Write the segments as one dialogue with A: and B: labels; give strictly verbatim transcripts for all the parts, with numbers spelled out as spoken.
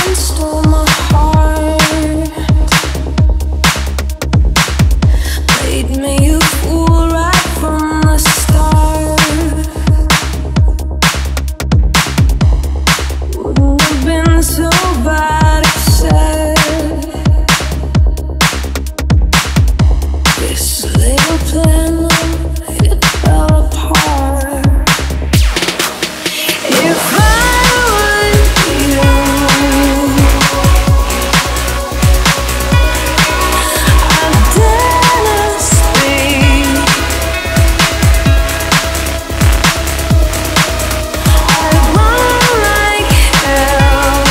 A: stole my heart, made me a fool right from the start. Wouldn't have been so bad if said this little plan, it fell apart. If I were you, I'd dare speak. I'd run like hell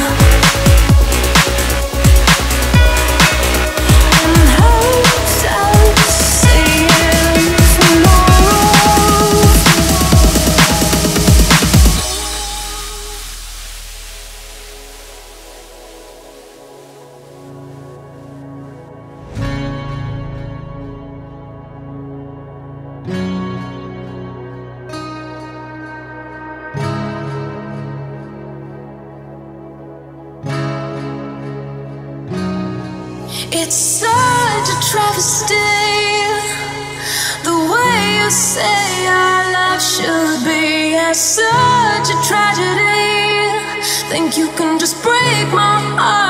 A: in hopes of seeing tomorrow. It's such a travesty, the way you say our life should be. It's such a tragedy. Think you can just break my heart.